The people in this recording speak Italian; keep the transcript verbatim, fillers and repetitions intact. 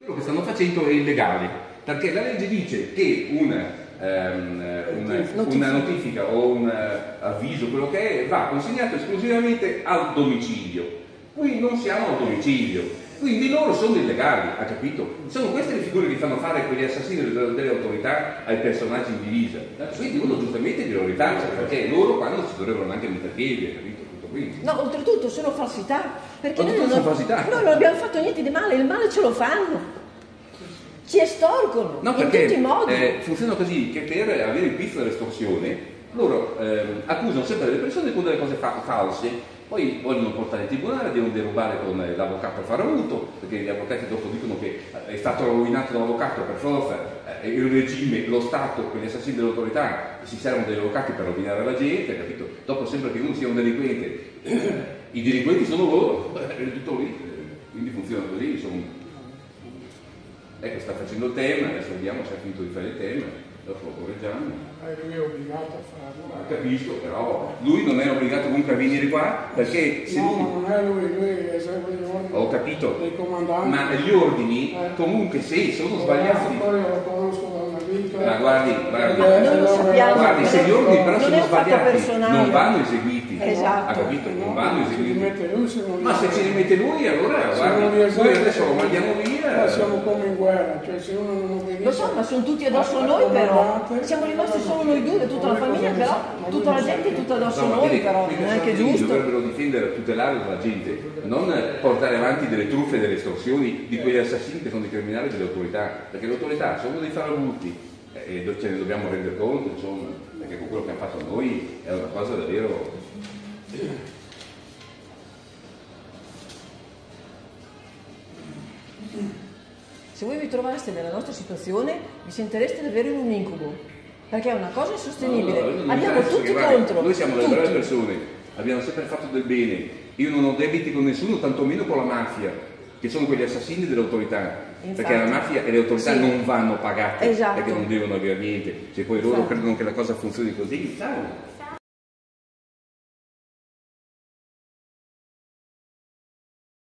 Quello che stanno facendo è illegale, perché la legge dice che una, um, una, una notifica o un uh, avviso, quello che è, va consegnato esclusivamente al domicilio. Qui non siamo al domicilio. Quindi loro sono illegali, ha capito? Sono queste le figure che fanno fare quegli assassini delle, delle autorità ai personaggi in divisa. Quindi uno giustamente glielo ritaccia, perché loro qua non si dovrebbero neanche mettere piedi, ha capito? Tutto qui. No, oltretutto sono falsità. Perché noi non, sono falsità. noi non abbiamo fatto niente di male, il male ce lo fanno. Ci estorcono, no, in perché, tutti i modi. Eh, funziona così, che per avere il pizzo dell'estorsione, loro eh, accusano sempre le persone con delle cose fa false. Poi vogliono portare in tribunale, devono derubare con l'avvocato faramuto, perché gli avvocati dopo dicono che è stato rovinato l'avvocato per forza, eh, il regime, lo Stato, quegli assassini dell'autorità si servono degli avvocati per rovinare la gente, capito? Dopo sembra che uno sia un delinquente, i delinquenti sono loro, è tutto lì, quindi funziona così. Sono... Ecco, sta facendo il tema, adesso vediamo se ha finito di fare il tema, dopo lo correggiamo. Lui è obbligato a farlo. Capisco, però lui non è obbligato comunque a venire qua perché se no, lui... ma non è lui, lui esegue gli ordini. Ho capito, dei comandanti. Ma gli ordini eh. comunque se sono sbagliati. Poi lo conosco da una vita. Ma guardi, guardi, ma noi lo sappiamo, guardi, se gli ordini però non sono sbagliati, personale. non vanno eseguiti. Esatto. Ha capito? Non no, vanno eseguiti. Mette lui, se non ma se ce li mette lui, allora guardi, noi adesso lo mandiamo via. Ma siamo come in guerra, cioè se uno non obbedisce. Lo so, ma sono tutti addosso a noi però. Siamo rimasti solo noi due, tutta la famiglia, però tutta la gente è tutta addosso a noi, però non è che giusto. Dovrebbero difendere, tutelare la gente, non portare avanti delle truffe e delle estorsioni di quegli assassini che sono dei criminali delle autorità, perché le autorità sono dei farabutti e ce ne dobbiamo rendere conto, insomma, perché con quello che hanno fatto a noi è una cosa davvero. Se voi vi trovaste nella nostra situazione vi sentireste davvero in un incubo, perché è una cosa insostenibile. No, no, no, abbiamo tutti guarda, contro. Noi siamo delle tutti. brave persone, abbiamo sempre fatto del bene. Io non ho debiti con nessuno, tantomeno con la mafia, che sono quegli assassini dell'autorità. Infatti, perché la mafia e le autorità sì. non vanno pagate, esatto. perché non devono avere niente. Se poi loro Infatti. credono che la cosa funzioni così, sai.